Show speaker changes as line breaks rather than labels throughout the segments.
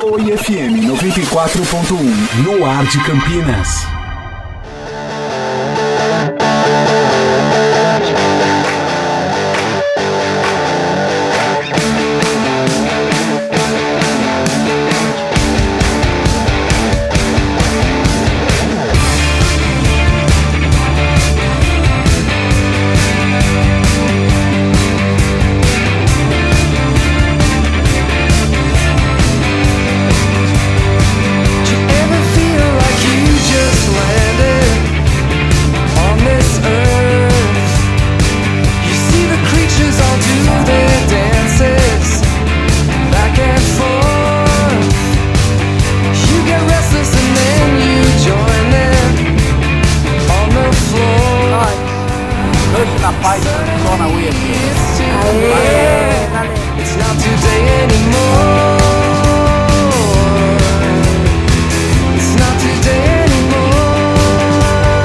Oi FM 94.1, no ar de Campinas.
Na paz, só na Oi FM.
Aê, valeu.
It's not today anymore. It's not today anymore.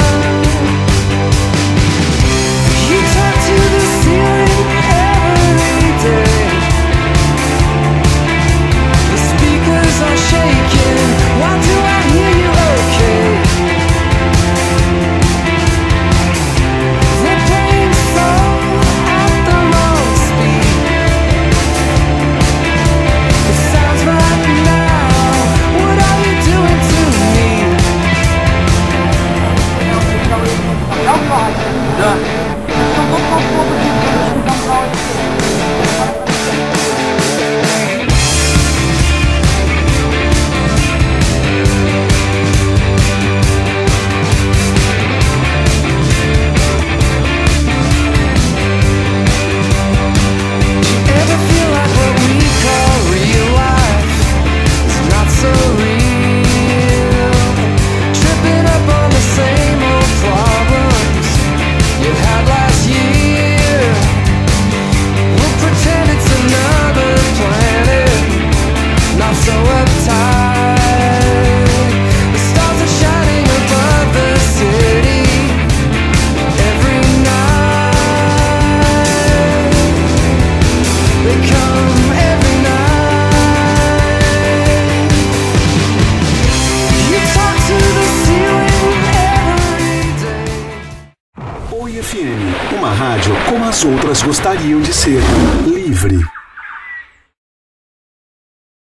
You talk to the ceiling every day. The speakers are shaking. Why do I hear you okay? They're playing song at the wrong speed. It sounds right now. What are you doing to me? Ever feel like what we call real life is not so real? Tripping up on the same old problems you had last year. We'll pretend it's another planet, not so uptight. The stars are shining above the city every night. They come every night. You talk to the ceiling every day.
Oi FM, uma rádio como as outras gostariam de ser, livre.